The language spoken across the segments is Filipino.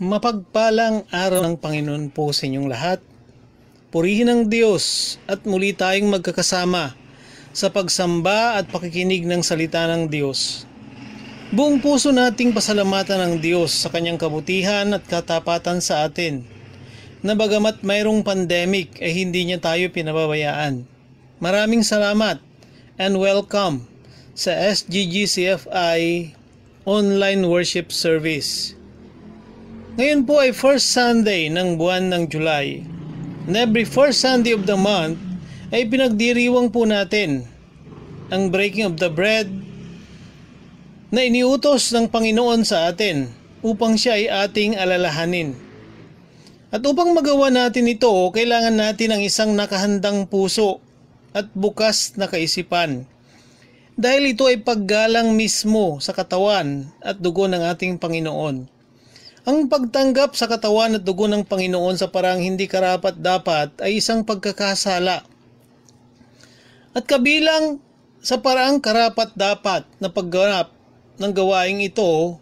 Mapagpalang araw ng Panginoon po sa inyong lahat. Purihin ang Diyos at muli tayong magkakasama sa pagsamba at pakikinig ng salita ng Diyos. Buong puso nating pasalamatan ang Diyos sa kanyang kabutihan at katapatan sa atin, na bagamat mayroong pandemic ay hindi niya tayo pinababayaan. Maraming salamat and welcome sa SGGCFI Online Worship Service. Ngayon po ay first Sunday ng buwan ng July. And every first Sunday of the month ay pinagdiriwang po natin ang breaking of the bread na iniutos ng Panginoon sa atin upang siya ay ating alalahanin. At upang magawa natin ito, kailangan natin ang isang nakahandang puso at bukas na kaisipan. Dahil ito ay paggalang mismo sa katawan at dugo ng ating Panginoon. Ang pagtanggap sa katawan at dugo ng Panginoon sa parang hindi karapat-dapat ay isang pagkakasala. At kabilang sa parang karapat-dapat na pagganap ng gawaing ito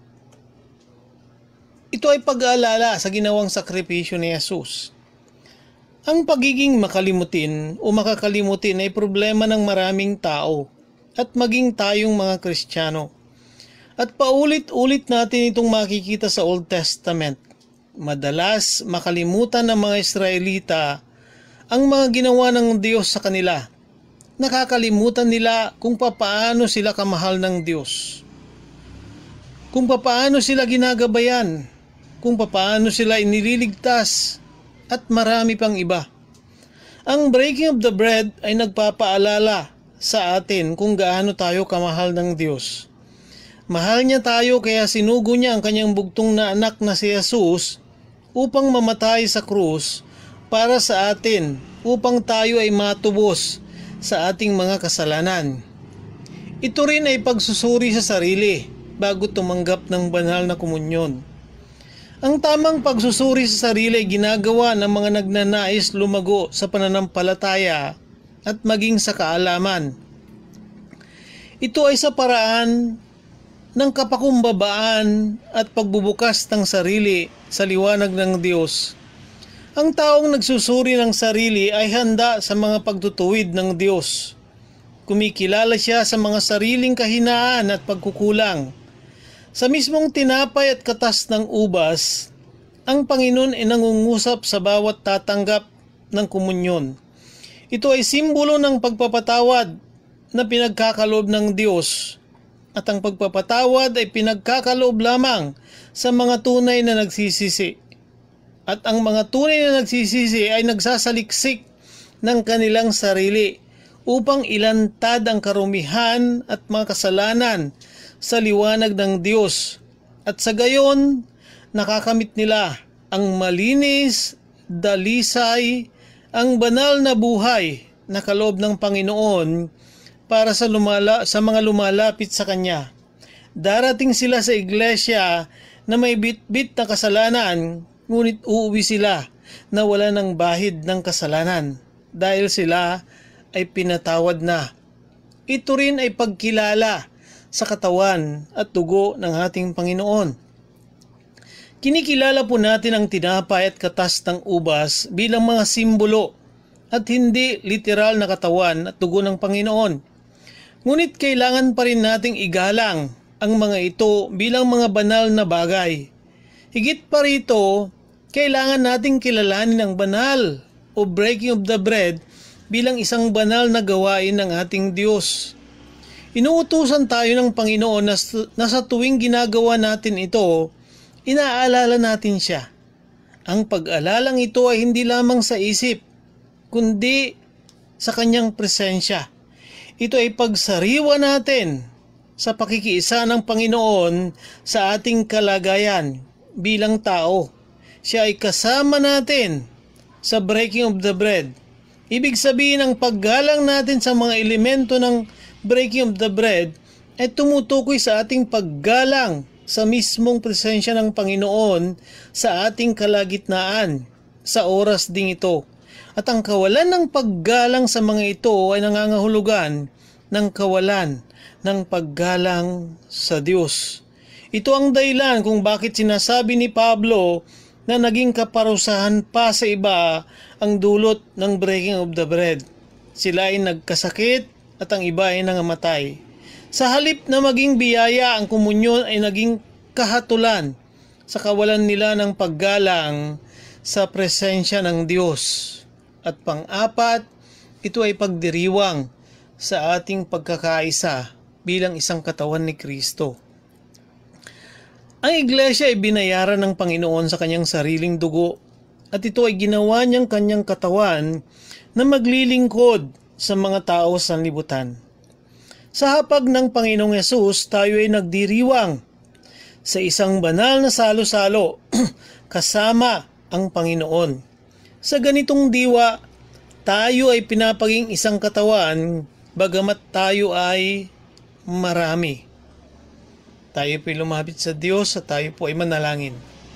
ay pag-aalala sa ginawang sakripisyo ni Jesus. Ang pagiging makalimutin o makakalimutin ay problema ng maraming tao at maging tayong mga Kristiyano. At paulit-ulit natin itong makikita sa Old Testament. Madalas makalimutan ng mga Israelita ang mga ginawa ng Diyos sa kanila. Nakakalimutan nila kung papaano sila kamahal ng Diyos. Kung papaano sila ginagabayan. Kung papaano sila inililigtas. At marami pang iba. Ang breaking of the bread ay nagpapaalala sa atin kung gaano tayo kamahal ng Diyos. Mahal niya tayo kaya sinugo niya ang kanyang bugtong na anak na si Jesus upang mamatay sa krus para sa atin, upang tayo ay matubos sa ating mga kasalanan. Ito rin ay pagsusuri sa sarili bago tumanggap ng banal na komunyon. Ang tamang pagsusuri sa sarili ay ginagawa ng mga nagnanais lumago sa pananampalataya at maging sa kaalaman. Ito ay sa paraan ng kapakumbabaan at pagbubukas ng sarili sa liwanag ng Diyos. Ang taong nagsusuri ng sarili ay handa sa mga pagtutuwid ng Diyos. Kumikilala siya sa mga sariling kahinaan at pagkukulang. Sa mismong tinapay at katas ng ubas, ang Panginoon ay nangungusap sa bawat tatanggap ng komunyon. Ito ay simbolo ng pagpapatawad na pinagkakaloob ng Diyos. At ang pagpapatawad ay pinagkakaloob lamang sa mga tunay na nagsisisi. At ang mga tunay na nagsisisi ay nagsasaliksik ng kanilang sarili upang ilantad ang karumihan at mga kasalanan sa liwanag ng Diyos. At sa gayon, nakakamit nila ang malinis, dalisay, ang banal na buhay na kaloob ng Panginoon para sa mga lumalapit sa Kanya. Darating sila sa iglesia na may bit-bit na kasalanan, ngunit uuwi sila na wala ng bahid ng kasalanan dahil sila ay pinatawad na. Ito rin ay pagkilala sa katawan at dugo ng ating Panginoon. Kinikilala po natin ang tinapay at katas ng ubas bilang mga simbolo at hindi literal na katawan at dugo ng Panginoon. Ngunit kailangan pa rin nating igalang ang mga ito bilang mga banal na bagay. Higit pa rito, kailangan nating kilalanin ang banal o breaking of the bread bilang isang banal na gawain ng ating Diyos. Inuutusan tayo ng Panginoon na sa tuwing ginagawa natin ito, inaalala natin siya. Ang pag-alalang ito ay hindi lamang sa isip, kundi sa kanyang presensya. Ito ay pagsariwa natin sa pakikiisa ng Panginoon sa ating kalagayan bilang tao. Siya ay kasama natin sa breaking of the bread. Ibig sabihin, ang paggalang natin sa mga elemento ng breaking of the bread ay tumutukoy sa ating paggalang sa mismong presensya ng Panginoon sa ating kalagitnaan sa oras ding ito. At ang kawalan ng paggalang sa mga ito ay nangangahulugan ng kawalan ng paggalang sa Diyos. Ito ang dahilan kung bakit sinasabi ni Pablo na naging kaparusahan pa sa iba ang dulot ng breaking of the bread. Sila ay nagkasakit at ang iba ay nangamatay. Sa halip na maging biyaya, ang komunyon ay naging kahatulan sa kawalan nila ng paggalang sa presensya ng Diyos. At pang-apat, ito ay pagdiriwang sa ating pagkakaisa bilang isang katawan ni Kristo. Ang iglesia ay binayaran ng Panginoon sa kanyang sariling dugo at ito ay ginawa niyang kanyang katawan na maglilingkod sa mga tao sa sanlibutan. Sa hapag ng Panginoong Yesus, tayo ay nagdiriwang sa isang banal na salo-salo kasama ang Panginoon. Sa ganitong diwa, tayo ay pinapaging isang katawan bagamat tayo ay marami. Tayo po ay lumapit sa Diyos at tayo po ay manalangin.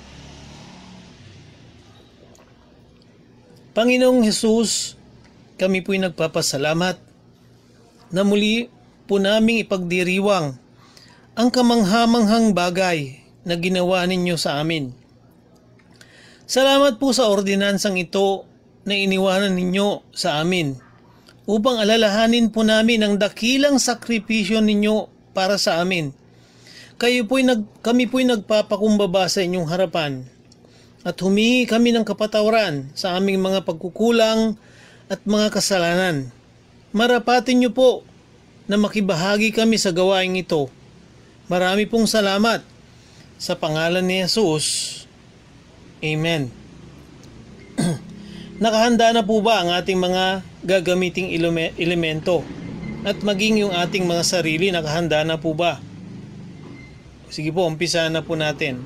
Panginoong Hesus, kami po ay nagpapasalamat na muli po naming ipagdiriwang ang kamanghamanghang bagay na ginawa ninyo sa amin. Salamat po sa ordinansang ito na iniwanan ninyo sa amin upang alalahanin po namin ang dakilang sakripisyo ninyo para sa amin. Kami po'y nagpapakumbaba sa inyong harapan at humingi kami ng kapatawaran sa aming mga pagkukulang at mga kasalanan. Marapatin niyo po na makibahagi kami sa gawaing ito. Marami pong salamat sa pangalan ni Jesus. Amen. Nakahanda na po ba ang ating mga gagamiting elemento? At maging yung ating mga sarili, nakahanda na po ba? Sige po, umpisahan na po natin.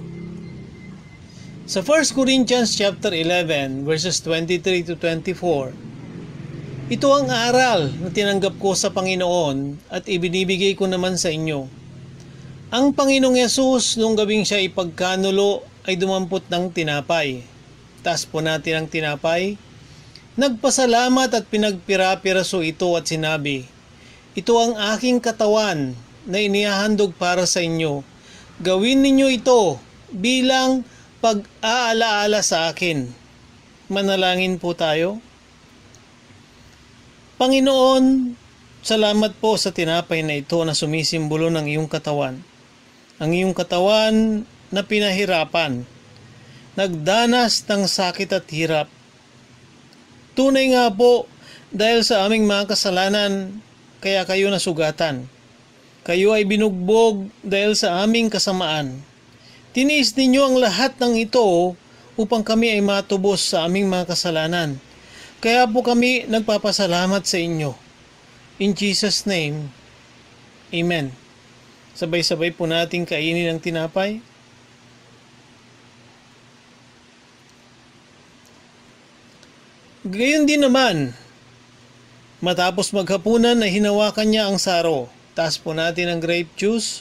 Sa 1 Corinthians chapter 11, verses 23 to 24, ito ang aral na tinanggap ko sa Panginoon at ibinibigay ko naman sa inyo. Ang Panginoong Yesus, nung gabing siya ipagkanulo, ay dumampot ng tinapay. Taas po natin ang tinapay. Nagpasalamat at pinagpira-piraso ito at sinabi, ito ang aking katawan na inihahandog para sa inyo. Gawin ninyo ito bilang pag-aalaala sa akin. Manalangin po tayo. Panginoon, salamat po sa tinapay na ito na sumisimbolo ng iyong katawan. Ang iyong katawan na pinahirapan, nagdanas ng sakit at hirap. Tunay nga po, dahil sa aming mga kasalanan, kaya kayo nasugatan. Kayo ay binugbog dahil sa aming kasamaan. Tiniis ninyo ang lahat ng ito upang kami ay matubos sa aming mga kasalanan. Kaya po kami nagpapasalamat sa inyo. In Jesus' name, Amen. Sabay-sabay po nating kainin ang tinapay. Gayon din naman, matapos maghapunan na hinawakan niya ang saro. Taas po natin ang grape juice.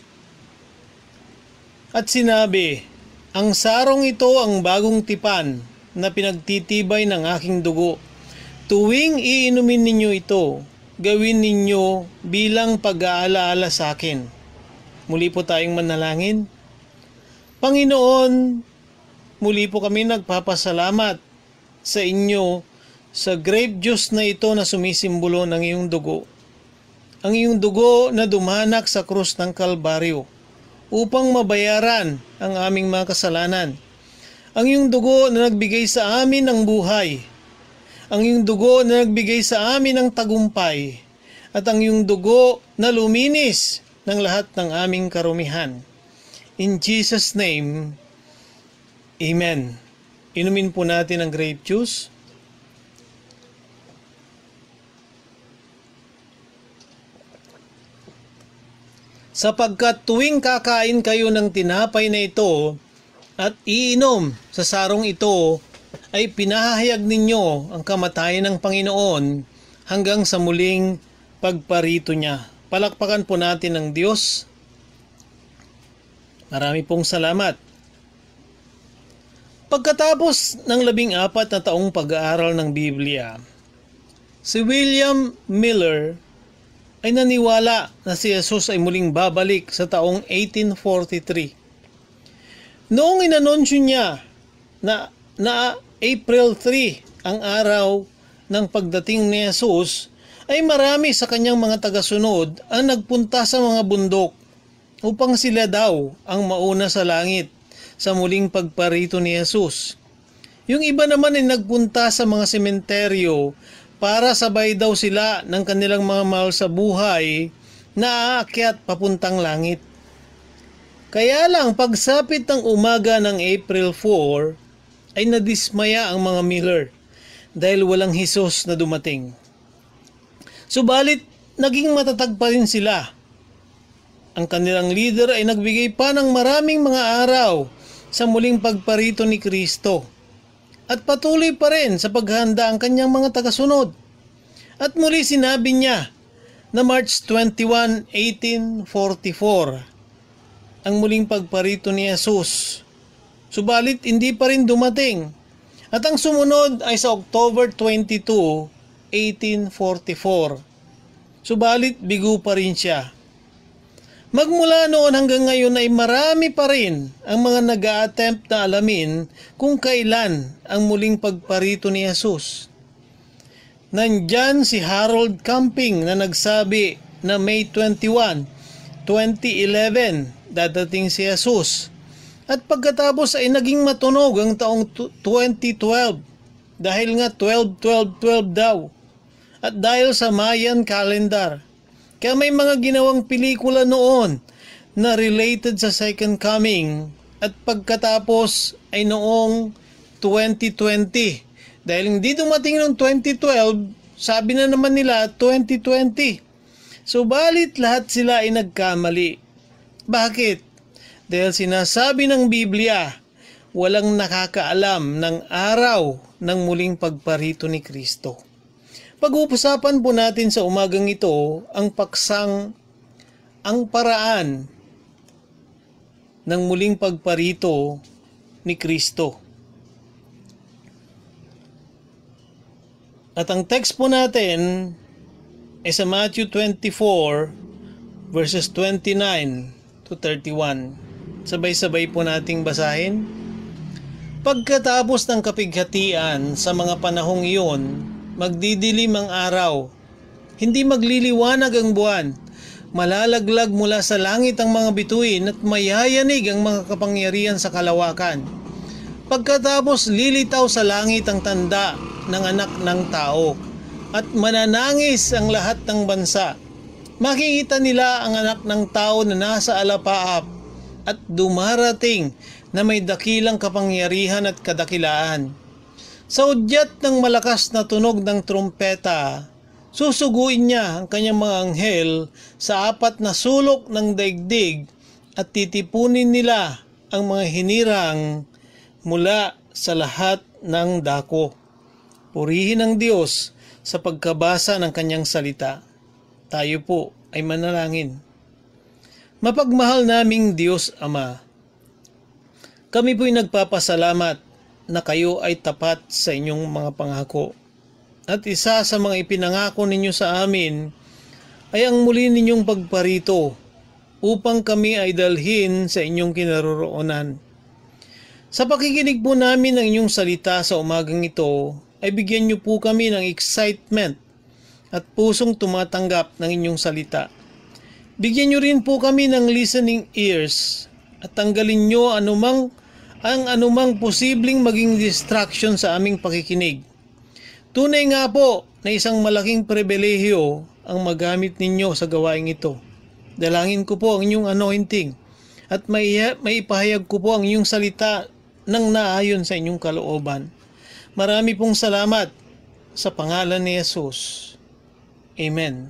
At sinabi, ang sarong ito ang bagong tipan na pinagtitibay ng aking dugo. Tuwing iinumin ninyo ito, gawin ninyo bilang pag-aalaala sa akin. Muli po tayong manalangin. Panginoon, muli po kami nagpapasalamat sa inyo sa grape juice na ito na sumisimbolo ng iyong dugo. Ang iyong dugo na dumanak sa krus ng Kalbaryo upang mabayaran ang aming mga kasalanan. Ang iyong dugo na nagbigay sa amin ng buhay. Ang iyong dugo na nagbigay sa amin ng tagumpay. At ang iyong dugo na luminis ng lahat ng aming karumihan. In Jesus' name, Amen. Inumin po natin ang grape juice. Sapagkat tuwing kakain kayo ng tinapay na ito at iinom sa sarong ito, ay pinahayag ninyo ang kamatayan ng Panginoon hanggang sa muling pagparito niya. Palakpakan po natin ang Diyos. Marami pong salamat. Pagkatapos ng 14 na taong pag-aaral ng Biblia, si William Miller ay naniwala na si Jesus ay muling babalik sa taong 1843. Noong inanunsyo niya na April 3 ang araw ng pagdating ni Jesus, ay marami sa kanyang mga tagasunod ang nagpunta sa mga bundok upang sila daw ang mauna sa langit sa muling pagparito ni Jesus. Yung iba naman ay nagpunta sa mga sementeryo para sabay daw sila ng kanilang mga mahal sa buhay na aakyat papuntang langit. Kaya lang pagsapit ng umaga ng April 4 ay nadismaya ang mga Miller dahil walang Jesus na dumating. Subalit naging matatag pa rin sila. Ang kanilang leader ay nagbigay pa ng maraming mga araw sa muling pagparito ni Kristo at patuloy pa rin sa paghahanda ang kanyang mga tagasunod. At muli sinabi niya na March 21, 1844 ang muling pagparito ni Jesus. Subalit hindi pa rin dumating. At ang sumunod ay sa October 22, 1844. Subalit bigo pa rin siya. Magmula noon hanggang ngayon ay marami pa rin ang mga nag-a-attempt na alamin kung kailan ang muling pagparito ni Jesus. Nandyan si Harold Camping na nagsabi na May 21, 2011 dadating si Jesus. At pagkatapos ay naging matunog ang taong 2012 dahil nga 12-12-12 daw. At dahil sa Mayan calendar. Kaya may mga ginawang pelikula noon na related sa Second Coming at pagkatapos ay noong 2020. Dahil hindi dumating noong 2012, sabi na naman nila 2020. Subalit lahat sila ay nagkamali. Bakit? Dahil sinasabi ng Biblia, walang nakakaalam ng araw ng muling pagparito ni Kristo. Pag-uusapan po natin sa umagang ito ang paksang ang paraan ng muling pagparito ni Kristo. At ang text po natin ay sa Matthew 24 verses 29 to 31. Sabay-sabay po nating basahin. Pagkatapos ng kapighatian sa mga panahong iyon, magdidilim ang araw, hindi magliliwanag ang buwan, malalaglag mula sa langit ang mga bituin at mayayanig ang mga kapangyarihan sa kalawakan. Pagkatapos lilitaw sa langit ang tanda ng anak ng tao at mananangis ang lahat ng bansa. Makikita nila ang anak ng tao na nasa alapaap at dumarating na may dakilang kapangyarihan at kadakilaan. Sa udyat ng malakas na tunog ng trumpeta, susuguin niya ang kanyang mga anghel sa 4 na sulok ng daigdig at titipunin nila ang mga hinirang mula sa lahat ng dako. Purihin ang Diyos sa pagkabasa ng kanyang salita. Tayo po ay manalangin. Mapagmahal naming Diyos Ama, kami po'y nagpapasalamat na kayo ay tapat sa inyong mga pangako. At isa sa mga ipinangako ninyo sa amin ay ang muli ninyong pagparito upang kami ay dalhin sa inyong kinaroroonan. Sa pakikinig po namin ng inyong salita sa umagang ito, ay bigyan niyo po kami ng excitement at pusong tumatanggap ng inyong salita. Bigyan niyo rin po kami ng listening ears at tanggalin niyo ang anumang posibleng maging distraction sa aming pakikinig. Tunay nga po na isang malaking pribilehyo ang magamit ninyo sa gawaing ito. Dalangin ko po ang inyong anointing at maipahayag ko po ang inyong salita nang naayon sa inyong kalooban. Marami pong salamat sa pangalan ni Jesus. Amen.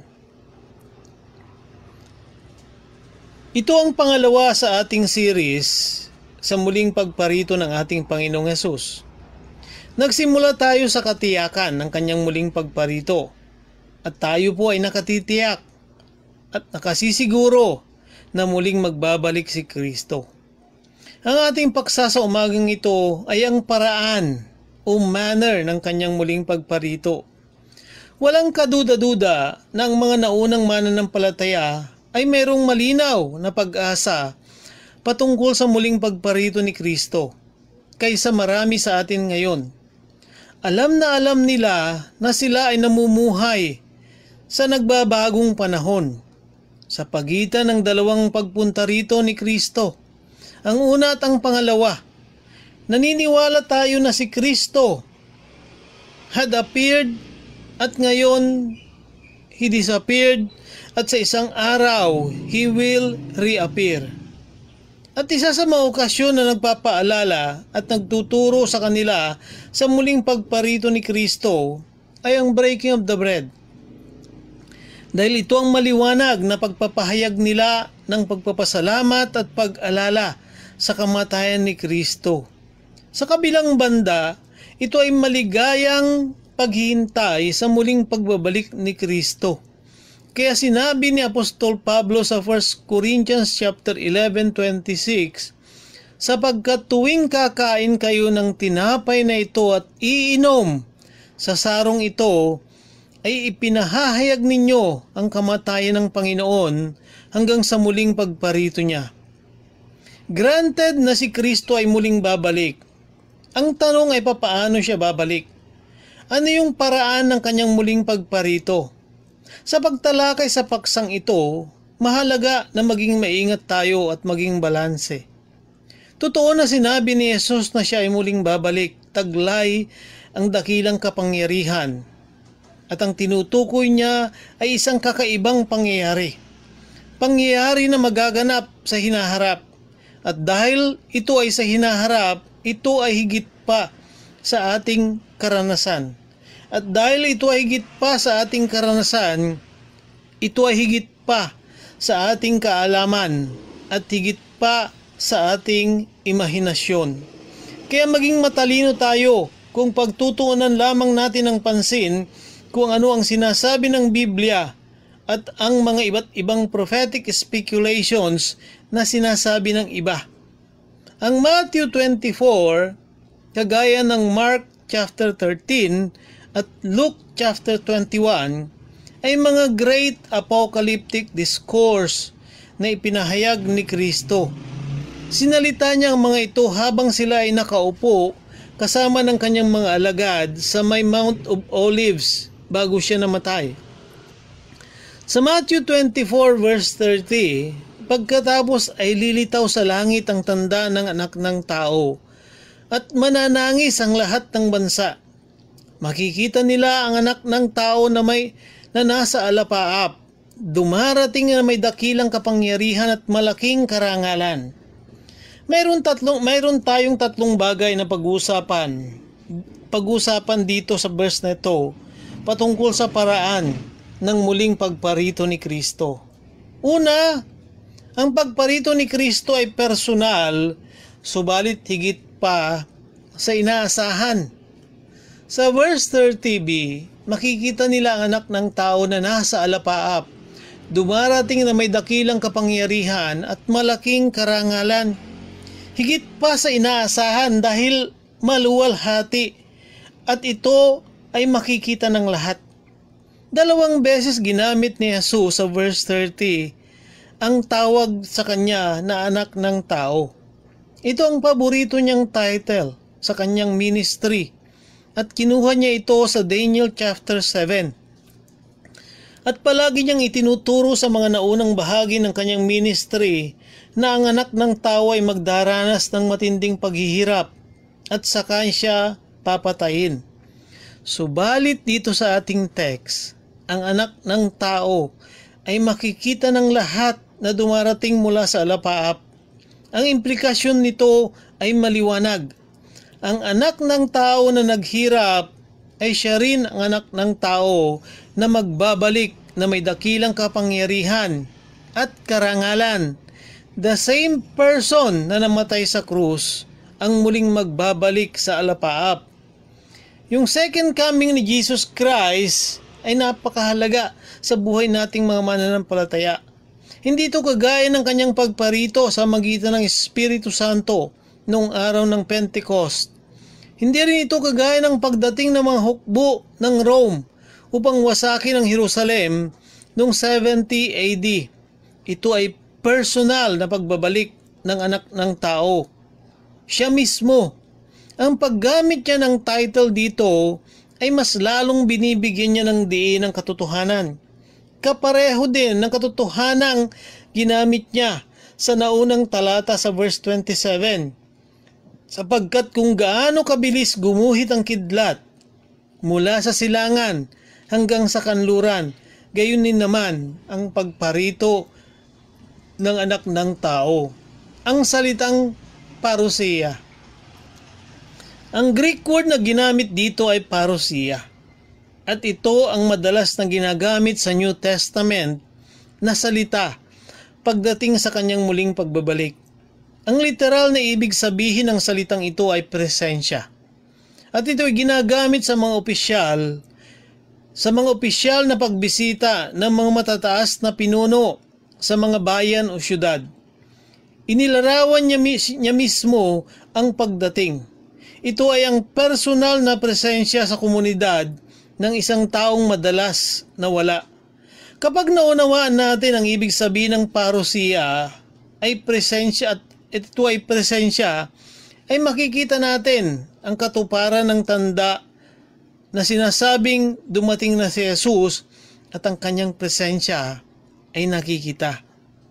Ito ang pangalawa sa ating series sa muling pagparito ng ating Panginoong Hesus. Nagsimula tayo sa katiyakan ng kanyang muling pagparito at tayo po ay nakatitiyak at nakasisiguro na muling magbabalik si Kristo. Ang ating paksa sa umagang ito ay ang paraan o manner ng kanyang muling pagparito. Walang kaduda-duda na ang mga naunang mananampalataya ay mayroong malinaw na pag-asa patungkol sa muling pagparito ni Kristo kaysa marami sa atin ngayon. Alam na alam nila na sila ay namumuhay sa nagbabagong panahon sa pagitan ng dalawang pagpunta rito ni Kristo. Ang una at ang pangalawa, naniniwala tayo na si Kristo had appeared at ngayon He disappeared at sa isang araw He will reappear. At isa sa mga okasyon na nagpapaalala at nagtuturo sa kanila sa muling pagparito ni Kristo ay ang breaking of the bread. Dahil ito ang maliwanag na pagpapahayag nila ng pagpapasalamat at pag-alala sa kamatayan ni Kristo. Sa kabilang banda, ito ay maligayang paghihintay sa muling pagbabalik ni Kristo. Kaya sinabi ni Apostol Pablo sa 1 Corinthians chapter 11:26, sapagkat tuwing kakain kayo ng tinapay na ito at iinom sa sarong ito, ay ipinahahayag ninyo ang kamatayan ng Panginoon hanggang sa muling pagparito niya. Granted na si Kristo ay muling babalik. Ang tanong ay papaano siya babalik? Ano yung paraan ng kanyang muling pagparito? Sa pagtalakay sa paksang ito, mahalaga na maging maingat tayo at maging balanse. Totoo na sinabi ni Jesus na siya ay muling babalik, taglay ang dakilang kapangyarihan. At ang tinutukoy niya ay isang kakaibang pangyayari. Pangyayari na magaganap sa hinaharap. At dahil ito ay sa hinaharap, ito ay higit pa sa ating karanasan. At dahil ito ay higit pa sa ating karanasan, ito ay higit pa sa ating kaalaman at higit pa sa ating imahinasyon. Kaya maging matalino tayo kung pagtutuunan lamang natin ng pansin kung ano ang sinasabi ng Biblia at ang mga iba't ibang prophetic speculations na sinasabi ng iba. Ang Matthew 24, kagaya ng Mark chapter 13 at Luke chapter 21, ay mga great apocalyptic discourse na ipinahayag ni Kristo. Sinalita niya ang mga ito habang sila ay nakaupo kasama ng kanyang mga alagad sa may Mount of Olives bago siya namatay. Sa Matthew 24 verse 30, pagkatapos ay lilitaw sa langit ang tanda ng anak ng tao at mananangis ang lahat ng bansa. Makikita nila ang anak ng tao na nasa alapaap, dumarating na may dakilang kapangyarihan at malaking karangalan. Mayroon tayong tatlong bagay na pag-usapan dito sa verse na ito patungkol sa paraan ng muling pagparito ni Kristo. Una, ang pagparito ni Kristo ay personal, subalit higit pa sa inaasahan. Sa verse 30b, makikita nila ang anak ng tao na nasa alapaap, dumarating na may dakilang kapangyarihan at malaking karangalan. Higit pa sa inaasahan dahil maluwalhati at ito ay makikita ng lahat. Dalawang beses ginamit ni Jesus sa verse 30 ang tawag sa kanya na anak ng tao. Ito ang paborito niyang title sa kanyang ministry at kinuha niya ito sa Daniel chapter 7. At palagi niyang itinuturo sa mga naunang bahagi ng kanyang ministry na ang anak ng tao ay magdaranas ng matinding paghihirap at saka siya papatayin. Subalit dito sa ating text, ang anak ng tao ay makikita ng lahat na dumarating mula sa alapaap. Ang implikasyon nito ay maliwanag. Ang anak ng tao na naghirap ay siya rin ang anak ng tao na magbabalik na may dakilang kapangyarihan at karangalan. The same person na namatay sa krus ang muling magbabalik sa alapaap. Yung second coming ni Jesus Christ ay napakahalaga sa buhay nating mga mananampalataya. Hindi ito kagaya ng kanyang pagparito sa magitan ng Espiritu Santo noong araw ng Pentecost. Hindi rin ito kagaya ng pagdating ng mga hukbo ng Rome upang wasakin ang Jerusalem noong 70 AD. Ito ay personal na pagbabalik ng anak ng tao. Siya mismo. Ang paggamit niya ng title dito ay mas lalong binibigyan niya ng diin ng katotohanan. Kapareho din ng katotohanang ginamit niya sa naunang talata sa verse 27. Sapagkat kung gaano kabilis gumuhit ang kidlat mula sa silangan hanggang sa kanluran, gayon din naman ang pagparito ng anak ng tao. Ang salitang parousia. Ang Greek word na ginamit dito ay parousia. At ito ang madalas na ginagamit sa New Testament na salita pagdating sa kanyang muling pagbabalik. Ang literal na ibig sabihin ng salitang ito ay presensya. At ito ay ginagamit sa mga opisyal na pagbisita ng mga matataas na pinuno sa mga bayan o syudad. Inilarawan niya mismo ang pagdating. Ito ay ang personal na presensya sa komunidad ng isang taong madalas na wala. Kapag naunawaan natin ang ibig sabihin ng parousia ay presensya at ito ay presensya, ay makikita natin ang katuparan ng tanda na sinasabing dumating na si Jesus at ang kanyang presensya ay nakikita.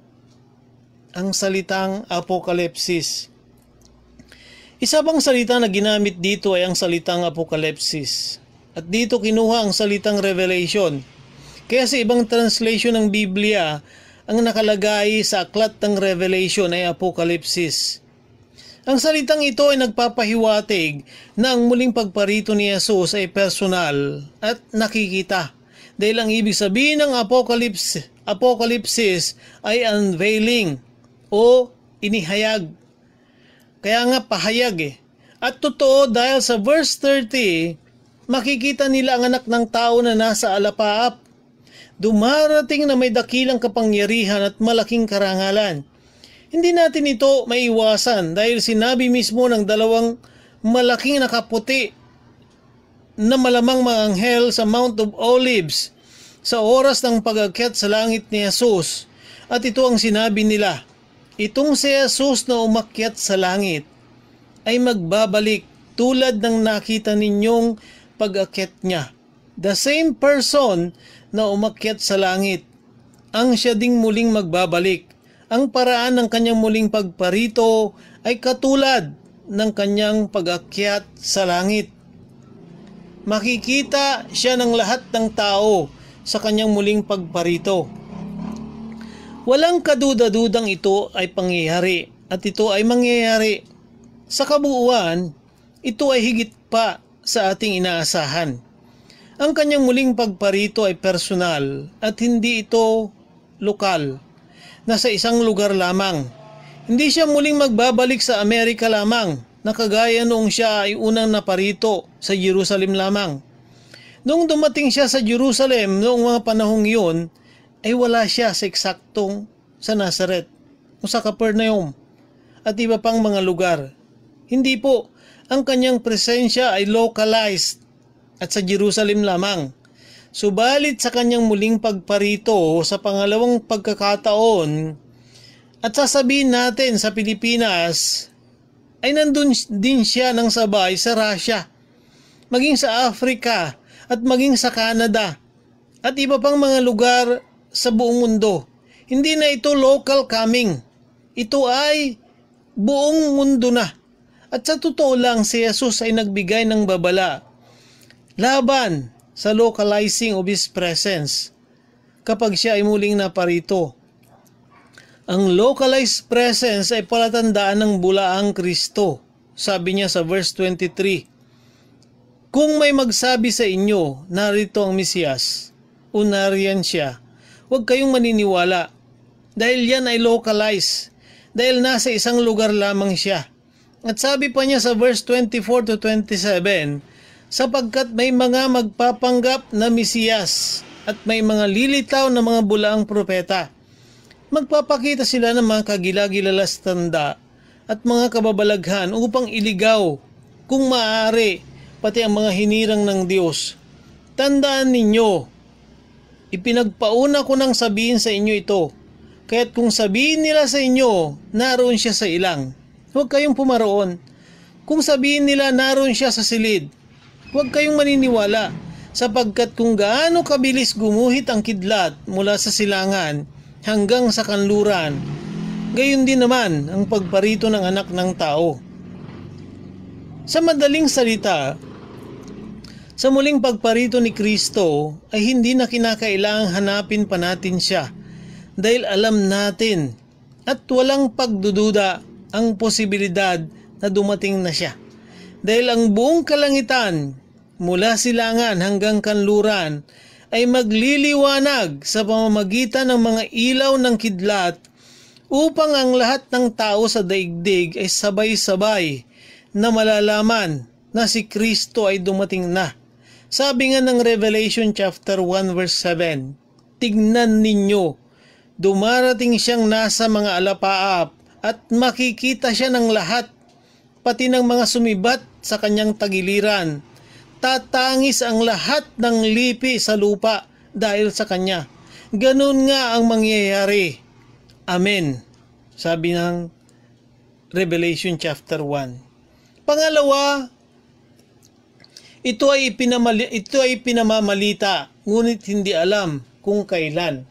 Ang salitang apokalipsis. Isa pang salita na ginamit dito ay ang salitang apokalipsis. At dito kinuha ang salitang revelation. Kaya sa ibang translation ng Biblia, ang nakalagay sa aklat ng Revelation ay apokalipsis. Ang salitang ito ay nagpapahiwatig na ang muling pagparito ni Jesus ay personal at nakikita. Dahil ang ibig sabihin ng apokalipsis ay unveiling o inihayag. Kaya nga pahayag At totoo dahil sa verse 30, makikita nila ang anak ng tao na nasa alapaap. Dumarating na may dakilang kapangyarihan at malaking karangalan. Hindi natin ito maiwasan dahil sinabi mismo ng dalawang malaking nakaputi na malamang mga anghel sa Mount of Olives sa oras ng pag-akyat sa langit ni Jesus. At ito ang sinabi nila, itong si Jesus na umakyat sa langit ay magbabalik tulad ng nakita ninyong pag-akyat niya. The same person na umakyat sa langit, ang siya ding muling magbabalik. Ang paraan ng kanyang muling pagparito ay katulad ng kanyang pag-akyat sa langit. Makikita siya ng lahat ng tao sa kanyang muling pagparito. Walang kaduda-dudang ito ay pangyayari at ito ay mangyayari. Sa kabuuan, ito ay higit pa sa ating inaasahan. Ang kanyang muling pagparito ay personal at hindi ito lokal. Nasa isang lugar lamang. Hindi siya muling magbabalik sa Amerika lamang na kagaya noong siya ay unang naparito sa Jerusalem lamang. Noong dumating siya sa Jerusalem noong mga panahong iyon, ay wala siya sa eksaktong sa Nazareth o sa Capernaum at iba pang mga lugar. Hindi po, ang kanyang presensya ay localized at sa Jerusalem lamang. Subalit sa kanyang muling pagparito sa pangalawang pagkakataon at sasabihin natin sa Pilipinas ay nandun din siya ng sabay sa Russia, maging sa Africa at maging sa Canada at iba pang mga lugar sa buong mundo. Hindi na ito local coming. Ito ay buong mundo na. At sa totoo lang si Jesus ay nagbigay ng babala laban sa localizing of His presence kapag siya ay muling naparito. Ang localized presence ay palatandaan ng bulaang Kristo. Sabi niya sa verse 23, kung may magsabi sa inyo, narito ang Mesiyas, o nariyan siya, huwag kayong maniniwala dahil yan ay localized, dahil nasa isang lugar lamang siya. At sabi pa niya sa verse 24 to 27, sapagkat may mga magpapanggap na Mesiyas at may mga lilitaw na mga bulaang propeta. Magpapakita sila ng mga kagilagilalas tanda at mga kababalaghan upang iligaw, kung maaari, pati ang mga hinirang ng Diyos. Tandaan ninyo, ipinagpauna ko nang sabihin sa inyo ito, kaya't kung sabihin nila sa inyo, naroon siya sa ilang, huwag kayong pumaroon. Kung sabihin nila naroon siya sa silid, huwag kayong maniniwala, sapagkat kung gaano kabilis gumuhit ang kidlat mula sa silangan hanggang sa kanluran, gayon din naman ang pagparito ng anak ng tao. Sa madaling salita, sa muling pagparito ni Kristo ay hindi na kinakailangang hanapin pa natin siya dahil alam natin at walang pagdududa ang posibilidad na dumating na siya. Dahil ang buong kalangitan mula silangan hanggang kanluran ay magliliwanag sa pamamagitan ng mga ilaw ng kidlat upang ang lahat ng tao sa daigdig ay sabay-sabay na malalaman na si Kristo ay dumating na. Sabi nga ng Revelation chapter 1 verse 7, tignan ninyo, dumarating siyang nasa mga alapaap at makikita siya ng lahat, pati ng mga sumibat sa kanyang tagiliran. Tatangis ang lahat ng lipi sa lupa dahil sa kanya. Ganun nga ang mangyayari. Amen. Sabi ng Revelation chapter 1. Pangalawa, ito ay pinamamalita, ngunit hindi alam kung kailan.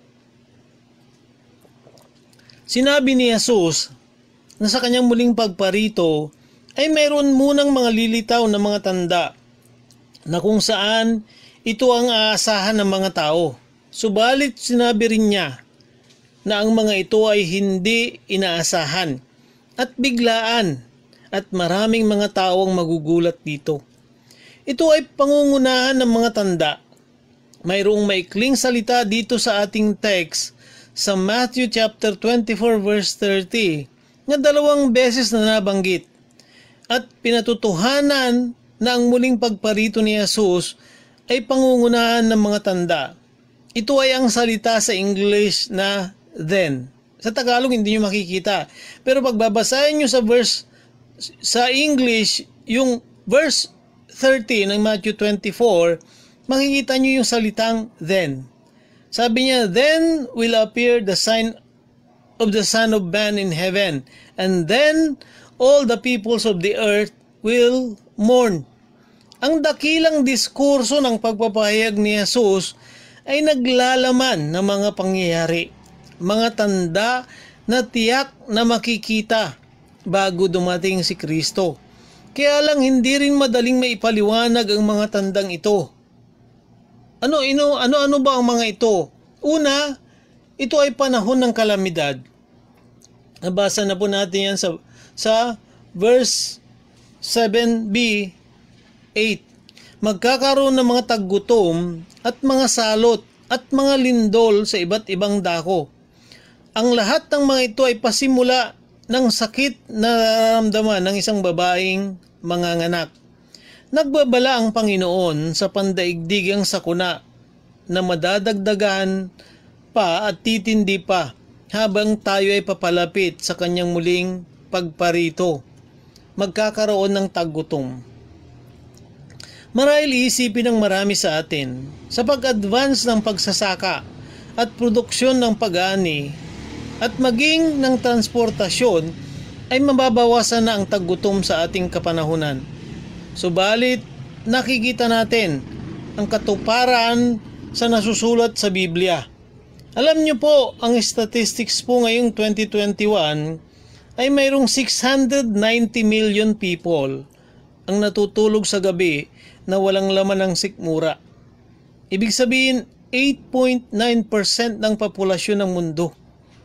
Sinabi ni Jesus na sa kanyang muling pagparito ay mayroon munang mga lilitaw na mga tanda na kung saan ito ang aasahan ng mga tao. Subalit sinabi rin niya na ang mga ito ay hindi inaasahan at biglaan at maraming mga tao ang magugulat dito. Ito ay pangungunahan ng mga tanda. Mayroong maikling salita dito sa ating text sa Matthew chapter 24 verse 30 na 2 beses na nabanggit at pinatutuhanan na ang muling pagparito ni Jesus ay pangungunahan ng mga tanda. Ito ay ang salita sa English na then. Sa Tagalog hindi nyo makikita. Pero pagbabasahin nyo sa English, yung verse 30 ng Matthew 24, makikita nyo yung salitang then. Sabi niya, then will appear the sign of the Son of Man in heaven, and then all the peoples of the earth will mourn. Ang dakilang diskurso ng pagpapahayag ni Jesus ay naglalaman ng mga pangyayari, mga tanda na tiyak na makikita bago dumating si Kristo. Kaya lang hindi rin madaling maipaliwanag ang mga tandang ito. Ano ba ang mga ito? Una, ito ay panahon ng kalamidad. Nabasa na po natin yan sa verse 7b, 8. Magkakaroon ng mga taggutom at mga salot at mga lindol sa iba't ibang dako. Ang lahat ng mga ito ay pasimula ng sakit na nararamdaman ng isang babaeng manganganak. Nagbabala ang Panginoon sa pandaigdigang sakuna na madadagdagan pa at titindi pa habang tayo ay papalapit sa kanyang muling pagparito. Magkakaroon ng taggutom. Marahil iisipin ng marami sa atin sa pag-advance ng pagsasaka at produksyon ng pag-ani at maging ng transportasyon ay mababawasan na ang taggutom sa ating kapanahunan. Subalit, nakikita natin ang katuparan sa nasusulat sa Biblia. Alam niyo po, ang statistics po ngayong 2021 ay mayroong 690 million people ang natutulog sa gabi na walang laman ng sikmura. Ibig sabihin, 8.9% ng populasyon ng mundo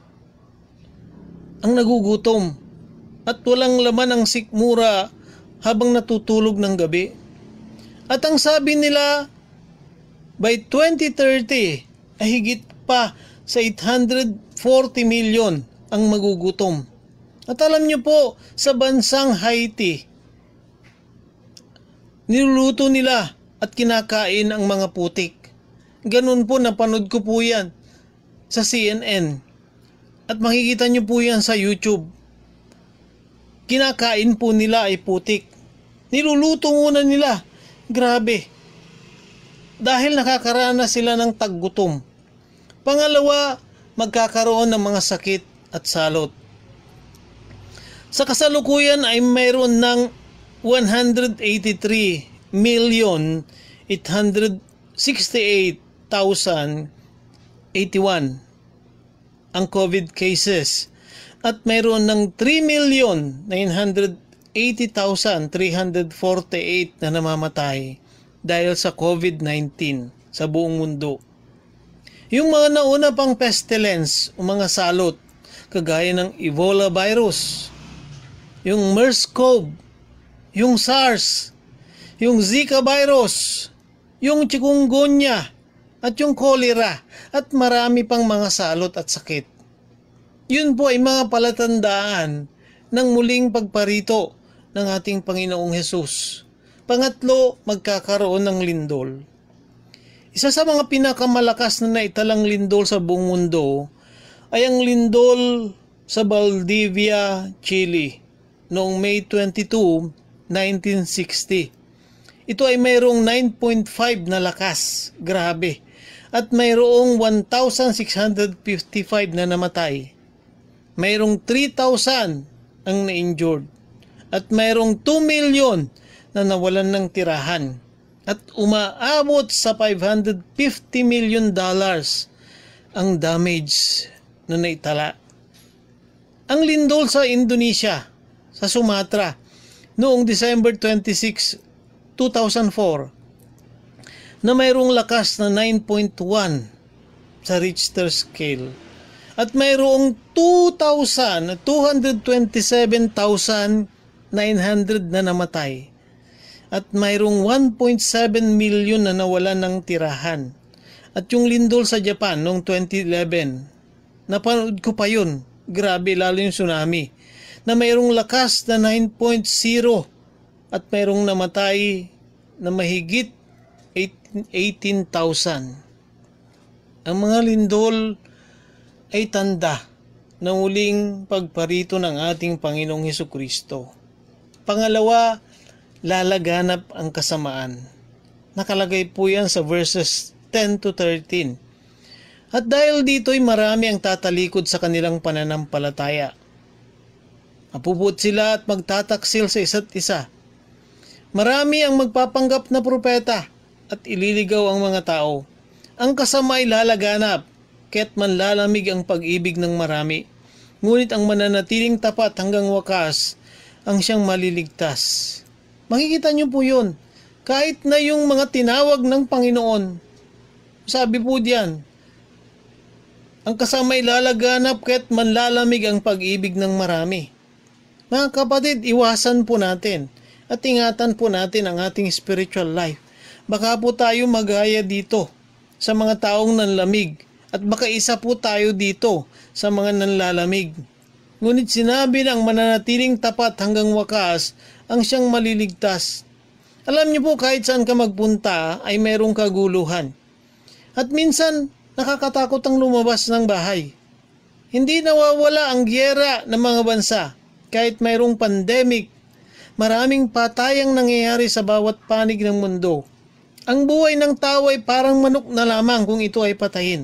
ang nagugutom at walang laman ng sikmura habang natutulog ng gabi. At ang sabi nila, by 2030 ay higit pa sa 840 million ang magugutom. At alam niyo po, sa bansang Haiti, niluluto nila at kinakain ang mga putik. Ganun po, napanood ko po yan sa CNN. At makikita niyo po yan sa YouTube. Kinakain po nila ay putik. Niluluto muna nila. Grabe. dahil nakakaranas sila ng taggutom. Pangalawa, magkakaroon ng mga sakit at salot. Sa kasalukuyan ay mayroon ng 183,868,081 ang COVID cases at mayroon ng 3,980,348 na namamatay dahil sa COVID-19 sa buong mundo. Yung mga nauna pang pestilence o mga salot kagaya ng Ebola virus, yung MERS-CoV, yung SARS, yung Zika virus, yung chikungunya at yung cholera at marami pang mga salot at sakit. Yun po ay mga palatandaan ng muling pagparito ng ating Panginoong Hesus. Pangatlo, magkakaroon ng lindol. Isa sa mga pinakamalakas na naitalang lindol sa buong mundo ay ang lindol sa Valdivia, Chile noong May 22, 1960. Ito ay mayroong 9.5 na lakas, grabe, at mayroong 1,655 na namatay. Mayroong 3,000 ang na-injured at mayroong 2 million na nawalan ng tirahan at umaabot sa $550 million ang damage na naitala. Ang lindol sa Indonesia, sa Sumatra, noong December 26, 2004, na mayroong lakas na 9.1 sa Richter scale at mayroong 227,900 na namatay at mayroong 1.7 million na nawalan ng tirahan. At yung lindol sa Japan noong 2011, napanood ko pa yun, grabe, lalo yung tsunami, na mayroong lakas na 9.0 at mayroong namatay na mahigit 18,000. Ang mga lindol ay tanda ng muling pagparito ng ating Panginoong Hesukristo. Pangalawa, lalaganap ang kasamaan. Nakalagay po yan sa verses 10 to 13. At dahil dito'y marami ang tatalikod sa kanilang pananampalataya. Mapuput sila at magtataksil sa isa't isa. Marami ang magpapanggap na propeta at ililigaw ang mga tao. Ang kasama ay lalaganap, kaya't manlalamig ang pag-ibig ng marami. Ngunit ang mananatiling tapat hanggang wakas ang siyang maliligtas. Makikita niyo po yun. Kahit na yung mga tinawag ng Panginoon, sabi po diyan, ang kasama ay lalaganap kaya't manlalamig ang pag-ibig ng marami. Mga kapatid, iwasan po natin at ingatan po natin ang ating spiritual life. Baka po tayo magaya dito sa mga taong nanlamig at baka isa po tayo dito sa mga nanlalamig. Ngunit sinabi ng mananatiling tapat hanggang wakas ang siyang maliligtas. Alam niyo po, kahit saan ka magpunta ay mayroong kaguluhan. At minsan nakakatakot ang lumabas ng bahay. Hindi nawawala ang giyera ng mga bansa. Kahit mayroong pandemic, maraming patayang nangyayari sa bawat panig ng mundo. Ang buhay ng tao ay parang manok na lamang kung ito ay patayin.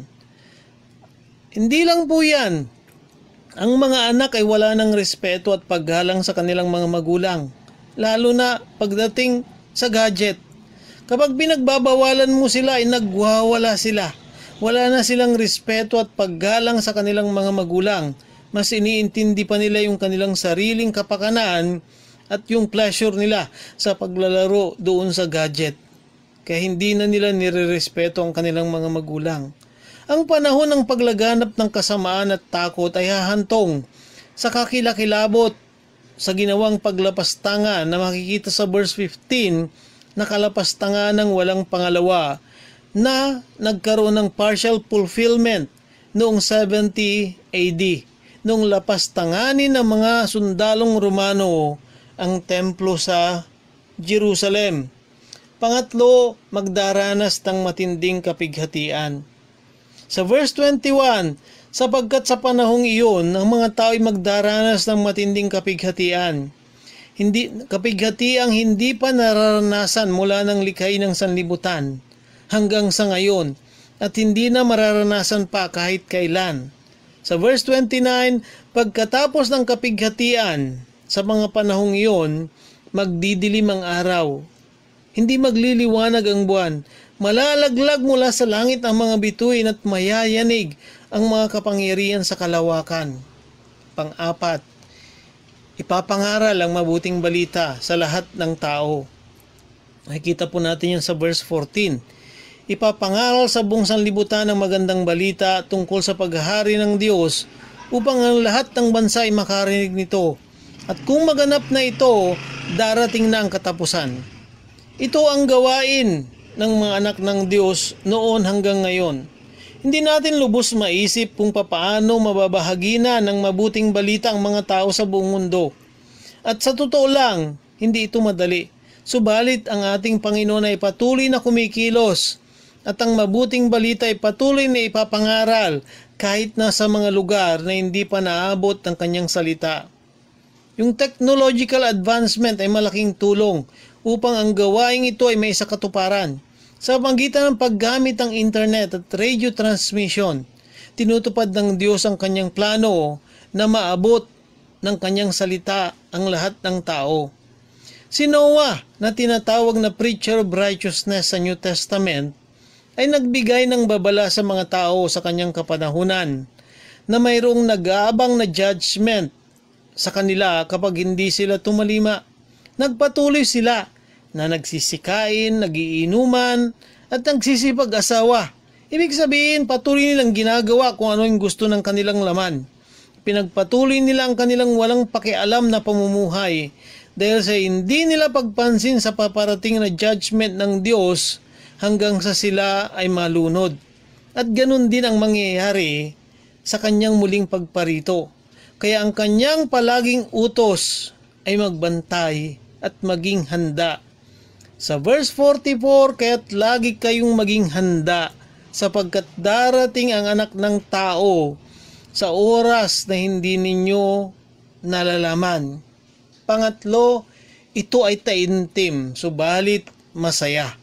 Hindi lang po yan. Ang mga anak ay wala ng respeto at paggalang sa kanilang mga magulang. Lalo na pagdating sa gadget. Kapag pinagbabawalan mo sila ay nagwawala sila. Wala na silang respeto at paggalang sa kanilang mga magulang. Mas iniintindi pa nila yung kanilang sariling kapakanan at yung pleasure nila sa paglalaro doon sa gadget. Kaya hindi na nila nirerespeto ang kanilang mga magulang. Ang panahon ng paglaganap ng kasamaan at takot ay hahantong sa kakilakilabot sa ginawang paglapastangan na makikita sa verse 15 na kalapastangan ng walang pangalawa na nagkaroon ng partial fulfillment noong 70 AD noong lapastanganin ng mga sundalong Romano ang templo sa Jerusalem. Pangatlo, magdaranas ng matinding kapighatian. Sa verse 21, sapagkat sa panahong iyon, ang mga tao ay magdaranas ng matinding kapighatian. Kapighatiang hindi pa nararanasan mula ng likhay ng sanlibutan. hanggang sa ngayon at hindi na mararanasan pa kahit kailan. Sa verse 29, pagkatapos ng kapighatian sa mga panahong iyon, magdidilim ang araw. Hindi magliliwanag ang buwan. Malalaglag mula sa langit ang mga bituin at mayayanig ang mga kapangyarihan sa kalawakan. Pang-apat, ipapangaral ang mabuting balita sa lahat ng tao. Nakikita po natin yan sa verse 14. Ipapangaral sa buong sanlibutan ang magandang balita tungkol sa paghahari ng Diyos upang ang lahat ng bansa ay makarinig nito. At kung maganap na ito, darating na ang katapusan. Ito ang gawain ng mga anak ng Diyos noon hanggang ngayon. Hindi natin lubos maisip kung papaano mababahagi na ng mabuting balita ang mga tao sa buong mundo. At sa totoo lang, hindi ito madali. Subalit ang ating Panginoon ay patuloy na kumikilos at ang mabuting balita ay patuloy na ipapangaral kahit nasa mga lugar na hindi pa naabot ng kanyang salita. Yung technological advancement ay malaking tulong upang ang gawaing ito ay may sakatuparan. Sa pagitan ng paggamit ng internet at radio transmission, tinutupad ng Diyos ang kanyang plano na maabot ng kanyang salita ang lahat ng tao. Si Noah, na tinatawag na preacher of righteousness sa New Testament, ay nagbigay ng babala sa mga tao sa kanyang kapanahunan na mayroong nag-aabang na judgment sa kanila kapag hindi sila tumalima. Nagpatuloy sila na nagsisikain, nagiinuman, at nagsisipag-asawa. Ibig sabihin, patuloy nilang ginagawa kung ano yung gusto ng kanilang laman. Pinagpatuloy nila ang kanilang walang pakialam na pamumuhay dahil sa hindi nila pagpansin sa paparating na judgment ng Diyos hanggang sa sila ay malunod. At ganun din ang mangyayari sa kanyang muling pagparito. Kaya ang kanyang palaging utos ay magbantay at maging handa. Sa verse 44, kaya't lagi kayong maging handa sapagkat darating ang anak ng tao sa oras na hindi ninyo nalalaman. Pangatlo, ito ay taimtim, subalit masaya.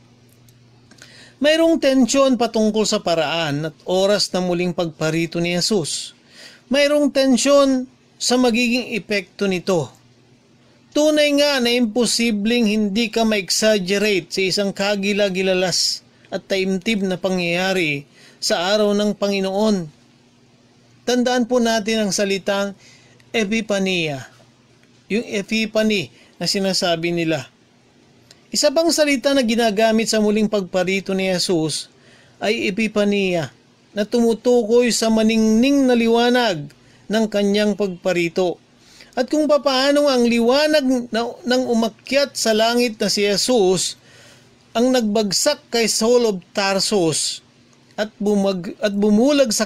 Mayroong tensyon patungkol sa paraan at oras na muling pagparito ni Jesus. Mayroong tensyon sa magiging epekto nito. Tunay nga na imposibleng hindi ka ma-exaggerate sa isang kagila-gilalas at taimtim na pangyayari sa araw ng Panginoon. Tandaan po natin ang salitang Epipania, yung Epiphany na sinasabi nila. Isa pang salita na ginagamit sa muling pagparito ni Jesus ay Epipania na tumutukoy sa maningning na liwanag ng kanyang pagparito. At kung papaano ang liwanag ng umakyat sa langit na si Jesus ang nagbagsak kay Saul of Tarsus at bumulag sa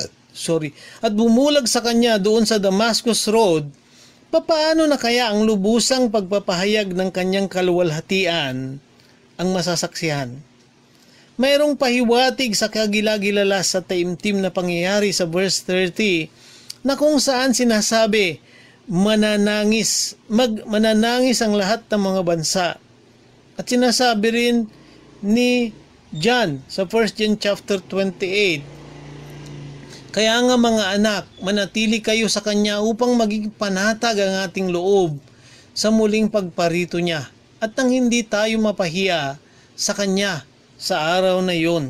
kanya doon sa Damascus Road, papaano na kaya ang lubusang pagpapahayag ng kanyang kaluwalhatian ang masasaksihan? Mayroong pahiwatig sa kagila-gilalas sa taimtim na pangyayari sa verse 30 na kung saan sinasabi, mananangis ang lahat ng mga bansa. At sinasabi rin ni John sa 1 John chapter 28, kaya nga mga anak, manatili kayo sa Kanya upang maging panatag ang ating loob sa muling pagparito niya at nang hindi tayo mapahiya sa Kanya sa araw na iyon.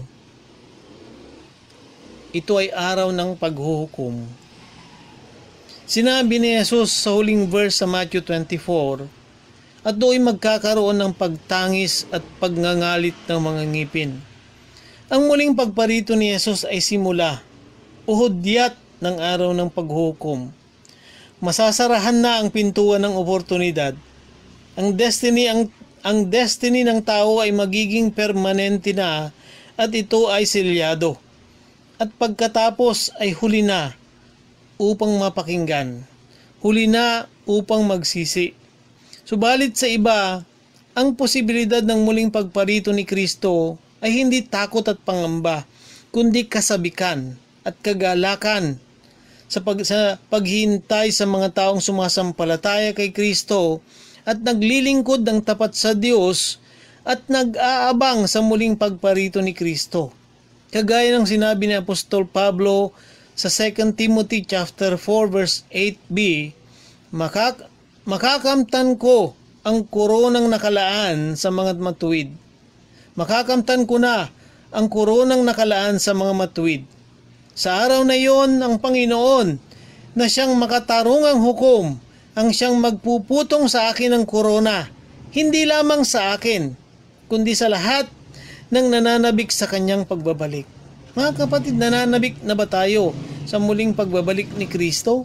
Ito ay araw ng paghuhukom. Sinabi ni Jesus sa huling verse sa Matthew 24, at do'y magkakaroon ng pagtangis at pagngangalit ng mga ngipin. Ang muling pagparito ni Jesus ay simula o hudyat ng araw ng paghukom. Masasarahan na ang pintuan ng oportunidad. Ang destiny ng tao ay magiging permanente na at ito ay selyado. At pagkatapos ay huli na upang mapakinggan. Huli na upang magsisi. Subalit sa iba, ang posibilidad ng muling pagparito ni Kristo ay hindi takot at pangamba, kundi kasabikan at kagalakan sa paghintay sa mga taong sumasampalataya kay Kristo at naglilingkod ng tapat sa Diyos at nag-aabang sa muling pagparito ni Kristo. Kagaya ng sinabi ni Apostol Pablo sa 2 Timothy chapter 4 verse 8b, makakamtan ko ang koronang nakalaan sa mga matuwid. Makakamtan ko na ang koronang nakalaan sa mga matuwid. Sa araw na iyon, ang Panginoon na siyang makatarungang hukom ang siyang magpuputong sa akin ng korona, hindi lamang sa akin, kundi sa lahat ng nananabik sa kanyang pagbabalik. Mga kapatid, nananabik na ba tayo sa muling pagbabalik ni Kristo?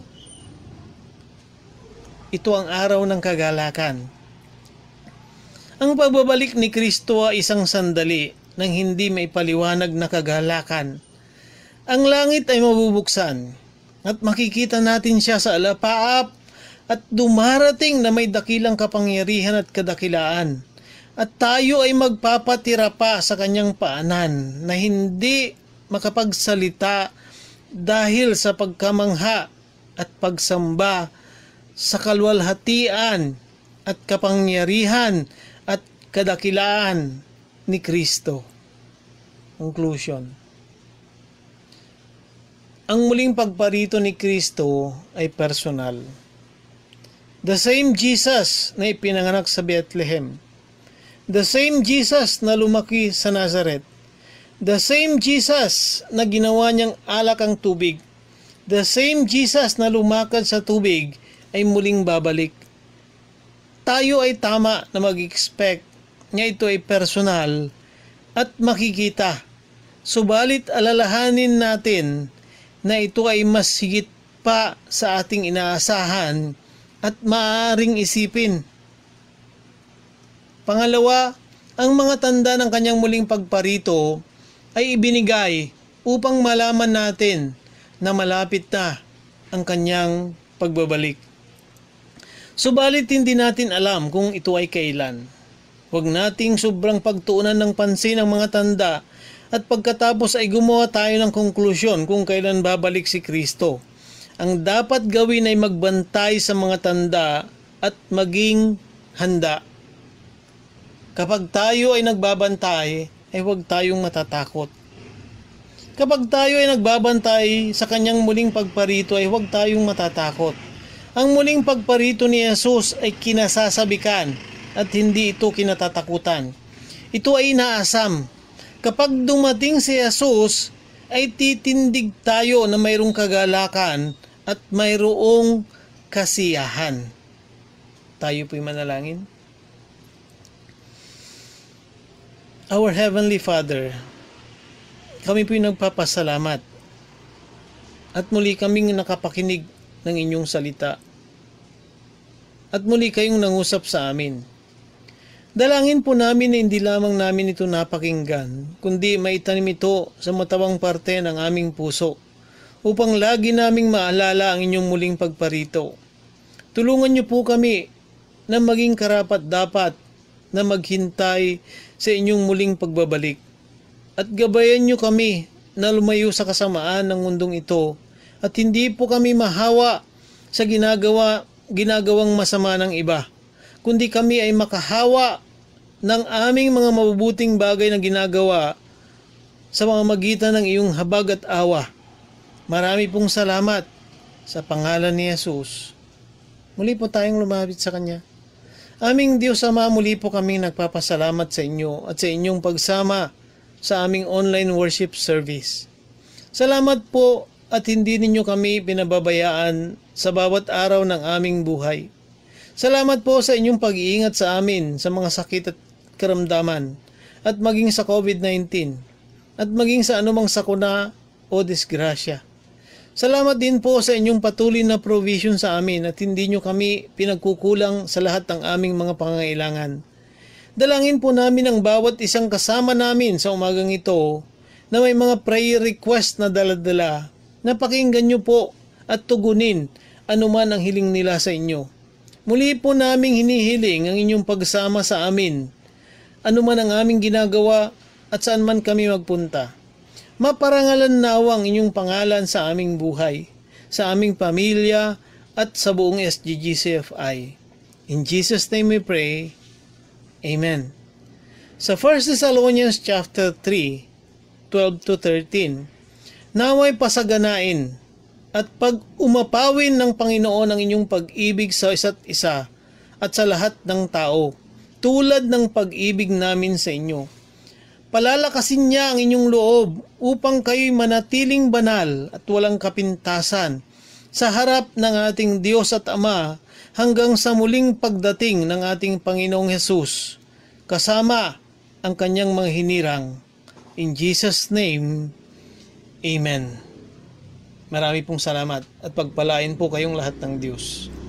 Ito ang araw ng kagalakan. Ang pagbabalik ni Kristo ay isang sandali ng hindi maipaliwanag na kagalakan. Ang langit ay mabubuksan at makikita natin siya sa alapaap at dumarating na may dakilang kapangyarihan at kadakilaan. At tayo ay magpapatira pa sa kanyang paanan na hindi makapagsalita dahil sa pagkamangha at pagsamba sa kaluwalhatian at kapangyarihan at kadakilaan ni Kristo. Conclusion. Ang muling pagparito ni Kristo ay personal. The same Jesus na ipinanganak sa Bethlehem. The same Jesus na lumaki sa Nazareth. The same Jesus na ginawa niyang alak ang tubig. The same Jesus na lumakad sa tubig ay muling babalik. Tayo ay tama na mag-expect na ito ay personal at makikita. Subalit alalahanin natin na ito ay mas higit pa sa ating inaasahan at maaaring isipin. Pangalawa, ang mga tanda ng kanyang muling pagparito ay ibinigay upang malaman natin na malapit na ang kanyang pagbabalik. Subalit hindi natin alam kung ito ay kailan. Huwag nating sobrang pagtuunan ng pansin ang mga tanda at pagkatapos ay gumawa tayo ng konklusyon kung kailan babalik si Kristo. Ang dapat gawin ay magbantay sa mga tanda at maging handa. Kapag tayo ay nagbabantay, ay huwag tayong matatakot. Kapag tayo ay nagbabantay sa kanyang muling pagparito, ay huwag tayong matatakot. Ang muling pagparito ni Jesus ay kinasasabikan at hindi ito kinatatakutan. Ito ay inaasam. Kapag dumating si Jesus, ay titindig tayo na mayroong kagalakan at mayroong kasiyahan. Tayo po'y manalangin. Our Heavenly Father, kami po'y nagpapasalamat at muli kaming nakapakinig ng inyong salita at muli kayong nangusap sa amin. Dalangin po namin na hindi lamang namin ito napakinggan, kundi maitanim ito sa matawang parte ng aming puso upang lagi naming maalala ang inyong muling pagparito. Tulungan niyo po kami na maging karapat-dapat na maghintay sa inyong muling pagbabalik. At gabayan niyo kami na lumayo sa kasamaan ng mundong ito at hindi po kami mahawa sa ginagawang masama ng iba, kundi kami ay makahawa ng aming mga mabubuting bagay na ginagawa sa mga magitan ng iyong habag at awa. Marami pong salamat sa pangalan ni Jesus. Muli po tayong lumapit sa Kanya. Aming Diyos Ama, muli po kaming nagpapasalamat sa inyo at sa inyong pagsama sa aming online worship service. Salamat po at hindi ninyo kami pinababayaan sa bawat araw ng aming buhay. Salamat po sa inyong pag-iingat sa amin sa mga sakit at karamdaman at maging sa COVID-19 at maging sa anumang sakuna o disgrasya. Salamat din po sa inyong patuloy na provision sa amin at hindi nyo kami pinagkukulang sa lahat ng aming mga pangangailangan. Dalangin po namin ang bawat isang kasama namin sa umagang ito na may mga prayer request na daladala na pakinggan nyo po at tugunin anuman ang hiling nila sa inyo. Muli po naming hinihiling ang inyong pagsama sa amin, anuman ang aming ginagawa at saan man kami magpunta. Maparangalan nawang inyong pangalan sa aming buhay, sa aming pamilya at sa buong SGGCFI. In Jesus' name we pray. Amen. Sa 1 Thessalonians chapter 3, 12 to 13, naway pasaganain at pag-umapawin ng Panginoon ang inyong pag-ibig sa isa't isa at sa lahat ng tao, tulad ng pag-ibig namin sa inyo. Palalakasin niya ang inyong loob upang kayo'y manatiling banal at walang kapintasan sa harap ng ating Diyos at Ama hanggang sa muling pagdating ng ating Panginoong Hesus, kasama ang kanyang mga hinirang. In Jesus' name, Amen. Marami pong salamat at pagpalain po kayong lahat ng Diyos.